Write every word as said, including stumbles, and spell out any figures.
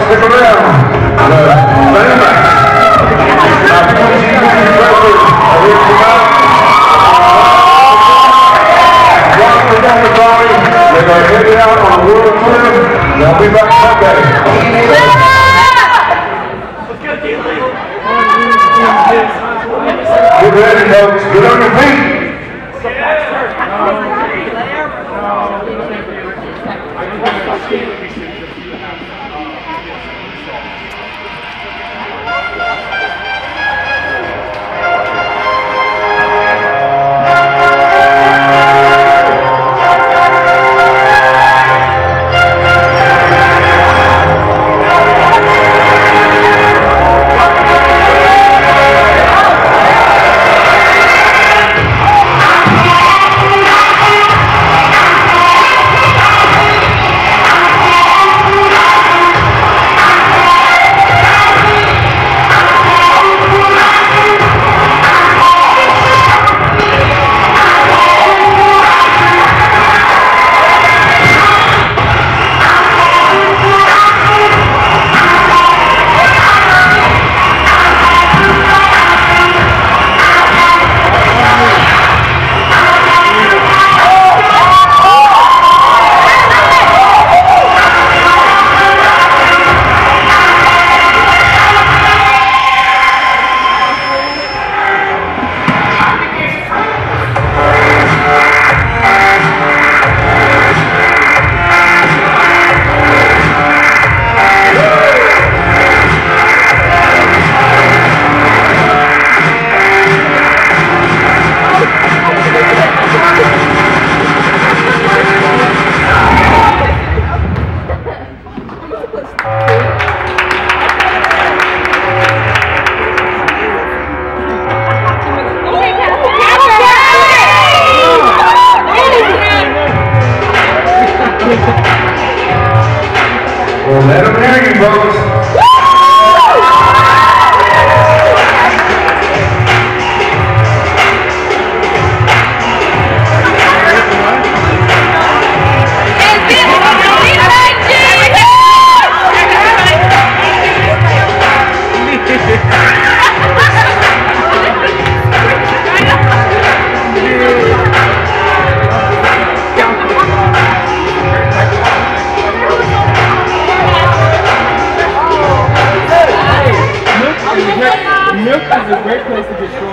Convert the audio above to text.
stick around. The running back. Now, if you want to see who's your record, I'll read you out. One performance only. They're going to hit it out on the world tour. They'll be back Sunday. Get ready, folks. Get on your feet. Well, let them hear you, folks. Milk is a great place to get